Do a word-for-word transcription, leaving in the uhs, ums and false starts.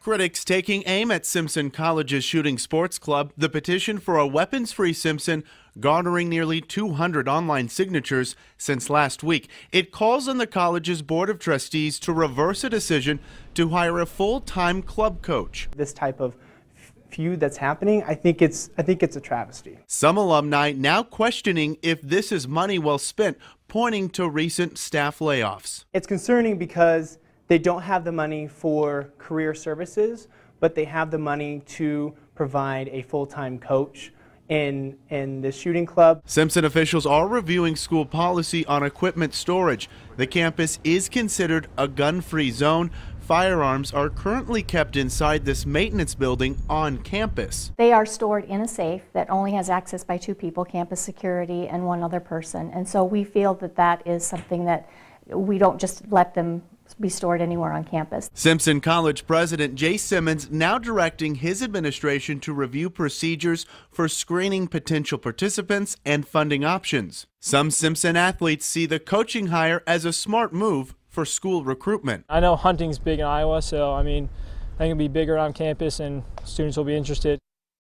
Critics taking aim at Simpson College's shooting sports club. The petition for a weapons-free Simpson garnering nearly two hundred online signatures since last week. It calls on the college's board of trustees to reverse a decision to hire a full-time club coach. This type of feud that's happening, I think it's I think it's a travesty. Some alumni now questioning if this is money well spent, pointing to recent staff layoffs. It's concerning because they don't have the money for career services, but they have the money to provide a full-time coach in in the shooting club. Simpson officials are reviewing school policy on equipment storage. The campus is considered a gun-free zone. Firearms are currently kept inside this maintenance building on campus. They are stored in a safe that only has access by two people, campus security and one other person. And so we feel that that is something that we don't just let them be stored anywhere on campus. Simpson College President Jay Simmons now directing his administration to review procedures for screening potential participants and funding options. Some Simpson athletes see the coaching hire as a smart move for school recruitment. I know hunting's big in Iowa, so I mean, I think it'll be bigger on campus and students will be interested.